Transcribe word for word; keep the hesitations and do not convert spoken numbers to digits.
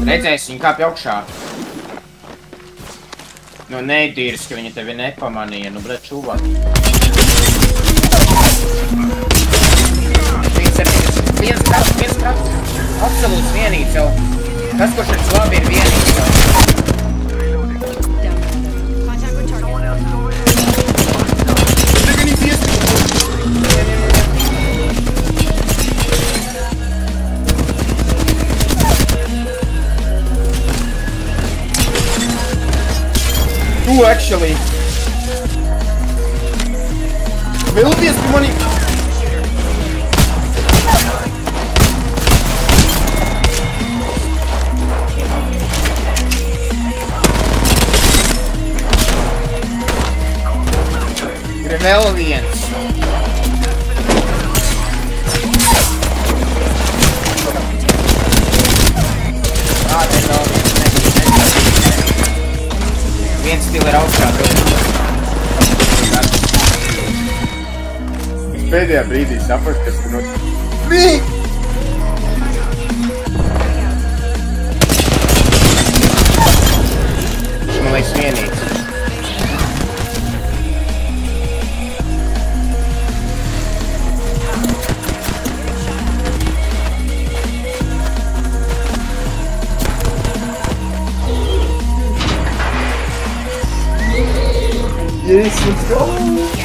Redzēsi, viņi kāpj augšā. Nu, neidīrs, ka viņi tevi nepamanīja, nu, bret, čuvāk. Viens ar viens, viens krats, viens krats. Absolūts vienīgs jau. Tas, kurš ir labi, ir vienīgs jau. Two actually. Vilties tu mani. Ir vēl viens. Ā, te ir vēl viens. Viens stila ir augstā droši. Pēdējā brīdī saprast, kas tur notiek. Vīk! Man liekas vienīgs. Yes, let's go!